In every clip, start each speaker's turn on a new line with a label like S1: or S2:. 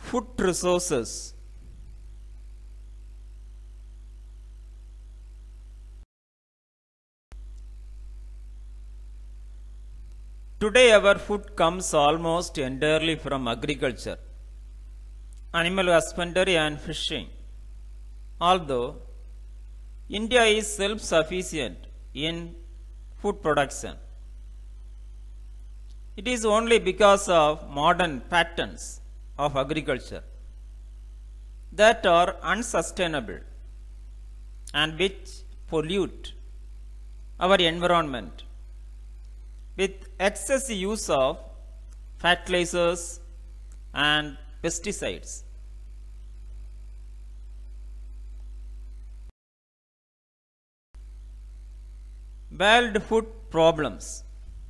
S1: food resources. Today our food comes almost entirely from agriculture, animal husbandry and fishing. Although India is self-sufficient in food production, it is only because of modern patterns of agriculture that are unsustainable and which pollute our environment with excessive use of fertilizers and pesticides. World food problems.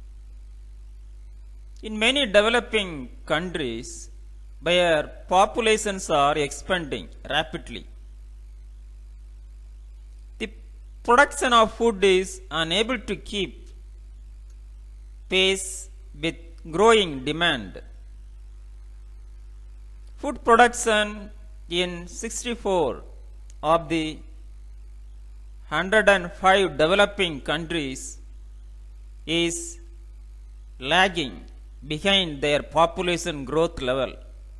S1: In many developing countries, where populations are expanding rapidly, the production of food is unable to keep pace with growing demand. Food production in 64 of the 105 developing countries is lagging behind their population growth level.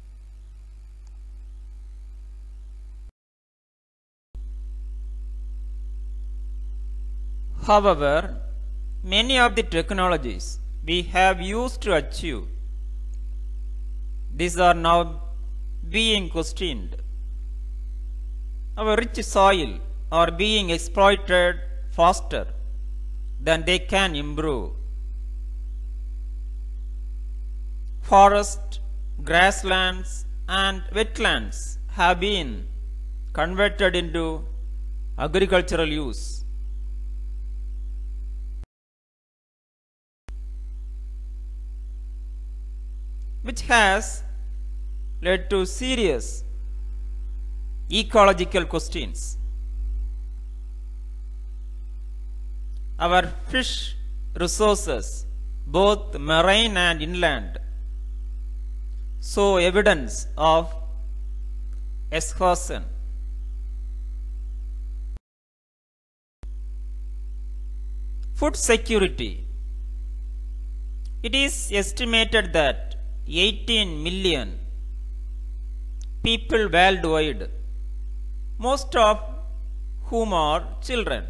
S1: However, many of the technologies we have used to achieve these are now being questioned. Our rich soil are being exploited faster than they can improve. Forests, grasslands and wetlands have been converted into agricultural use. Which has led to serious ecological questions. Our fish resources, both marine and inland, show evidence of exhaustion. Food security. It is estimated that 18 million people worldwide, most of whom are children,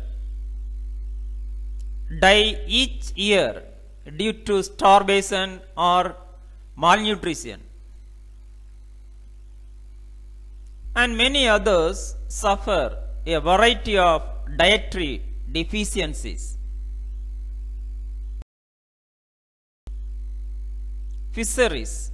S1: die each year due to starvation or malnutrition, and many others suffer a variety of dietary deficiencies. Fisheries.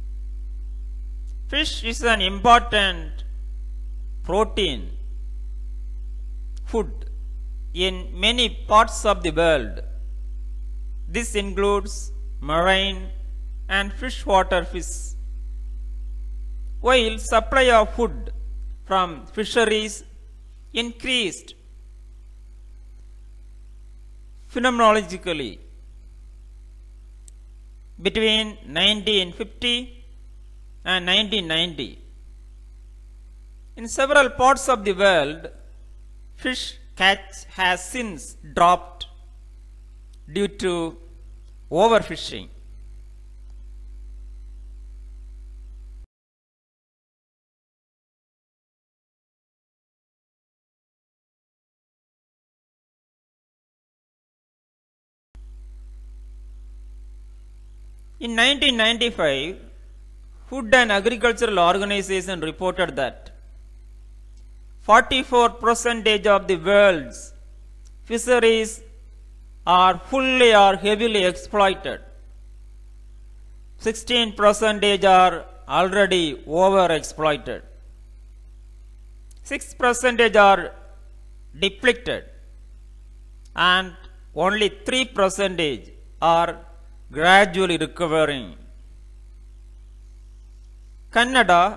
S1: Fish is an important protein food in many parts of the world. This includes marine and freshwater fish. While supply of food from fisheries increased phenomenologically between 1950 and 1990. In several parts of the world, fish catch has since dropped due to overfishing. In 1995, Food and Agricultural Organization reported that 44% of the world's fisheries are fully or heavily exploited. 16% are already overexploited. 6% are depleted, and only 3% are gradually recovering. Canada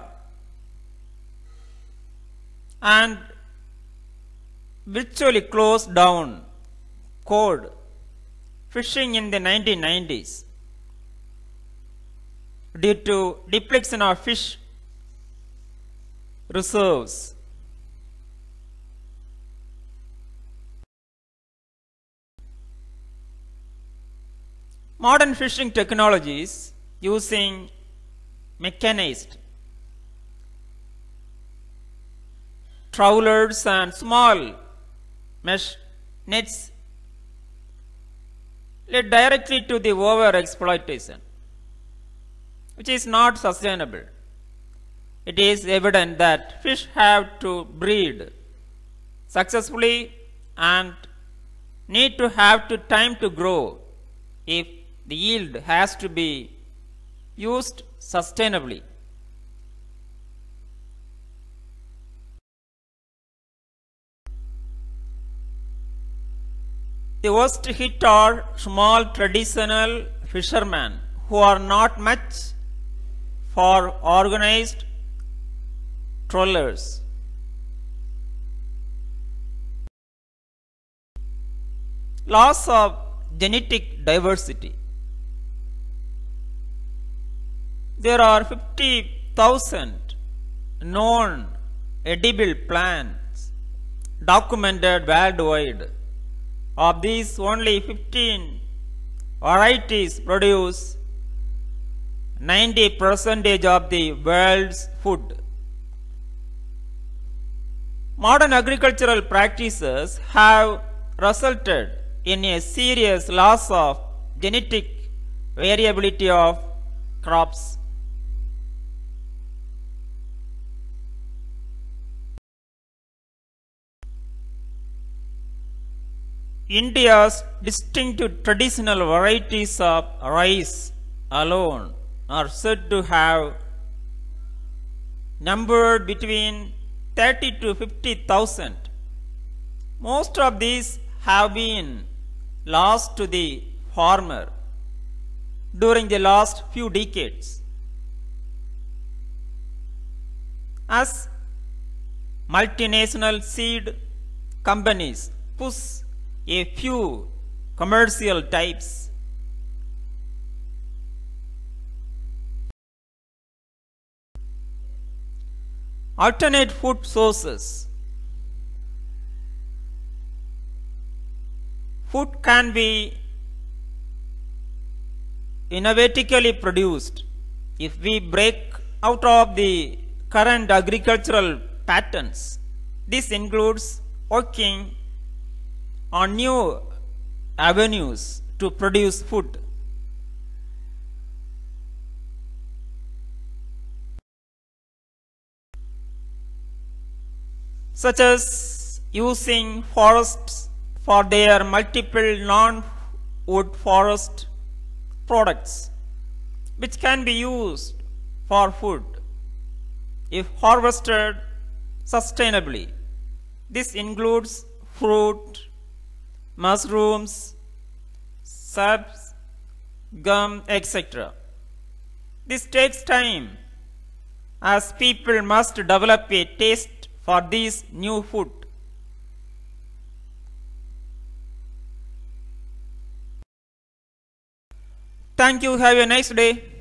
S1: and virtually closed down cod fishing in the 1990s due to depletion of fish reserves. Modern fishing technologies using mechanized trawlers and small mesh nets lead directly to the overexploitation, which is not sustainable. It is evident that fish have to breed successfully and need to have to time to grow if the yield has to be used sustainably. The worst hit are small traditional fishermen who are not much for organized trawlers. Loss of genetic diversity. There are 50,000 known edible plants documented worldwide. Of these, only 15 varieties produce 90% of the world's food. Modern agricultural practices have resulted in a serious loss of genetic variability of crops. India's distinctive traditional varieties of rice alone are said to have numbered between 30 to 50,000. Most of these have been lost to the farmer during the last few decades, as multinational seed companies push a few commercial types. Alternate food sources. Food can be innovatively produced if we break out of the current agricultural patterns. This includes working on new avenues to produce food. Such as using forests for their multiple non-wood forest products, which can be used for food if harvested sustainably. This includes fruit, mushrooms, shrubs, gum, etc. This takes time, as people must develop a taste for these new food. Thank you. Have a nice day.